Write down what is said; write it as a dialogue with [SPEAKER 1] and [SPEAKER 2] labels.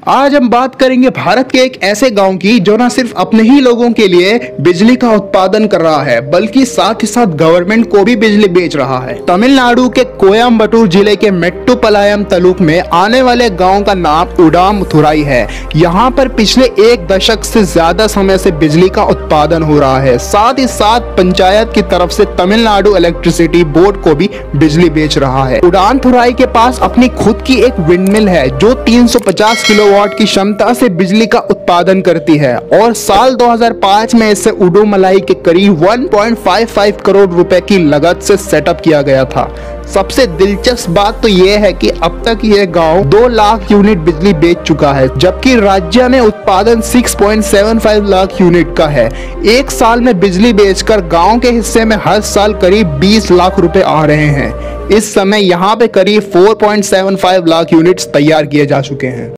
[SPEAKER 1] आज हम बात करेंगे भारत के एक ऐसे गांव की जो न सिर्फ अपने ही लोगों के लिए बिजली का उत्पादन कर रहा है बल्कि साथ ही साथ गवर्नमेंट को भी बिजली बेच रहा है। तमिलनाडु के कोयम्बटूर जिले के मेट्टुपालयम तालुक में आने वाले गांव का नाम उडामथुराई है। यहाँ पर पिछले एक दशक से ज्यादा समय से बिजली का उत्पादन हो रहा है। साथ ही साथ पंचायत की तरफ से तमिलनाडु इलेक्ट्रिसिटी बोर्ड को भी बिजली बेच रहा है। उडामथुराई के पास अपनी खुद की एक विंडमिल है जो 350 किलोवाट की क्षमता से बिजली का उत्पादन करती है और साल 2005 में इसे उडुमलाई के करीब 1.55 करोड़ रुपए की लागत से सेटअप किया गया था। सबसे दिलचस्प बात तो यह है कि अब तक यह गांव 2 लाख यूनिट बिजली बेच चुका है, जबकि राज्य में उत्पादन 6.75 लाख यूनिट का है। एक साल में बिजली बेचकर गांव के हिस्से में हर साल करीब 20 लाख रुपए आ रहे हैं। इस समय यहाँ पे करीब 4.75 लाख यूनिट्स तैयार किए जा चुके हैं।